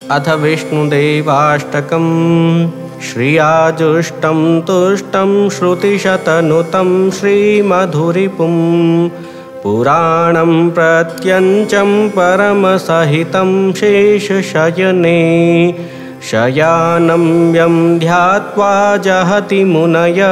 अथ विष्णुदेवाष्टकम्। श्रियाजुष्टं तुष्टं श्रुतिशतनुतं श्रीमधुरिपुं पुराणं प्रत्यञ्चं परमसहितं शेषशयने शयानं यं ध्यात्वा जहति मुनयः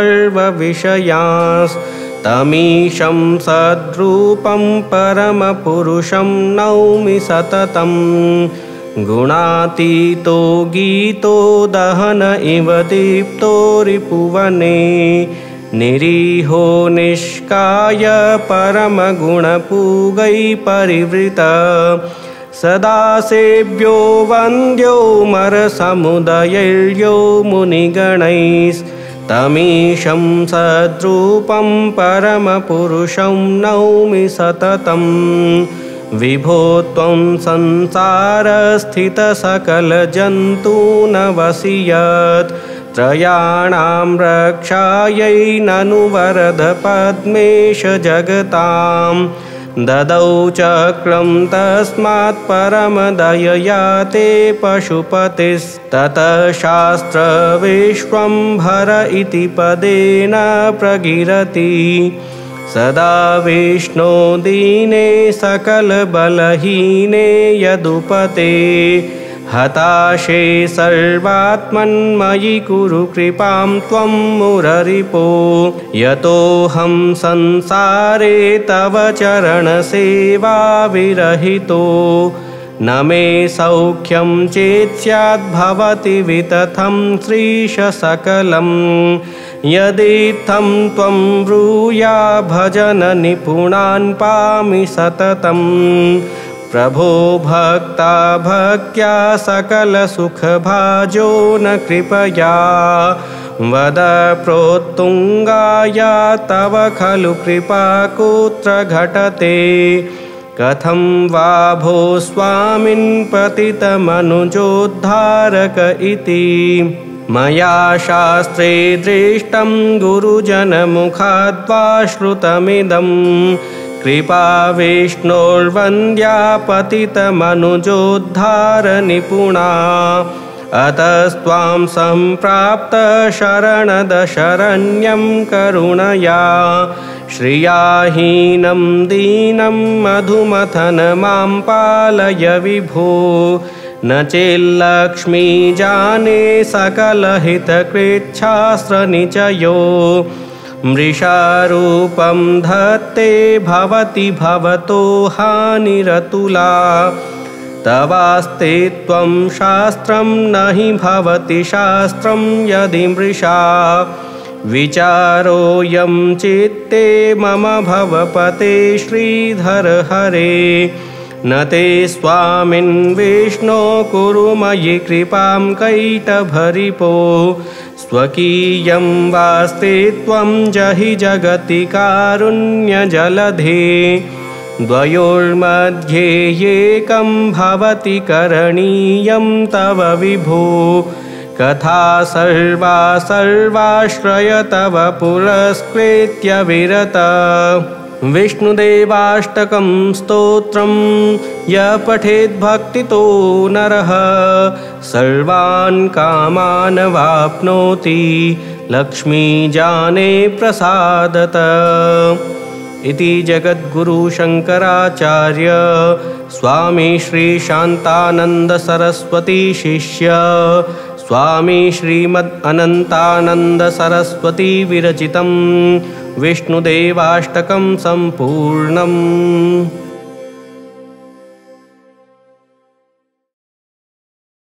सर्वविषयांस्तमीशं सद्रूपं परमपुरुषं नौमि सततं। गुणातीतो गीतो दहन इव दीप्तो रिपुवने निरीहो निष्काय परमगुणपूगै परिवृतः सदा सेव्यो वन्द्यो मरसमुदयैर्यो मुनिगणैस्तमीशं सद्रूपं परमपुरुषं नौमि सततं। विभो त्वं संसारस्थितसकलजन्तूनवसि यत् त्रयाणां रक्षायै ननु वरद पद्मेश जगतां ददौ चक्रं तस्मात् परमदयया ते पशुपतिस्ततः शास्त्रविश्वम्भर इति पदेन प्रगिरति सदा विष्णो दीने सकलबलहीने यदुपते हताशे सर्वात्मन्मयि कुरु कृपां त्वं मुररिपो यतोऽहं संसारे तव चरणसेवा विरहितो न मे सौख्यं चेत् स्याद्भवति वितथं श्रीश सकलं यदित्थं त्वं ब्रूया भजन निपुणान् पामि सततं। प्रभो भक्ता भक्त्या सकलसुखभाजो न कृपया वद प्रोत्तुङ्गाय तव खलु कृपा कुत्र घटते कथं वा भो स्वामिन् पतितमनुजोद्धारक इति मया शास्त्रे दृष्टं गुरुजनमुखाद्वा श्रुतमिदं कृपा विष्णोर्वन्द्या पतितमनुजोद्धार निपुणा अतस्त्वां सम्प्राप्त शरणदशरण्यं करुणया श्रियाहीनं दीनं मधुमथन मां पालय विभो न चेल्लक्ष्मी जाने सकलहितकृच्छास्त्रनिचयो मृषारूपं धत्ते भवति भवतो हानिरतुला तवास्ते त्वं शास्त्रं न हि भवति शास्त्रं यदि मृषा विचारोऽयं चित्ते मम भवपते श्रीधर हरे न ते स्वामिन् विष्णो कुरु मयि कृपां कैटभरिपो स्वकीयं वास्ते त्वं जहि जगति कारुण्यजलधे द्वयोर्मध्ये एकं भवति करणीयं तव विभो कथा सर्वाश्रय तव पुरस्कृत्य विरत। विष्णुदेवाष्टकं स्तोत्रं यः पठेत् भक्तितो नरः सर्वान् कामान् वाप्नोति लक्ष्मी जाने प्रसादतः। इति जगद्गुरु शंकराचार्य स्वामी श्री शांतानंद सरस्वती शिष्य स्वामी श्रीमद् अनंतानंद सरस्वती विरचितं विष्णुदेवाष्टकं संपूर्णम्।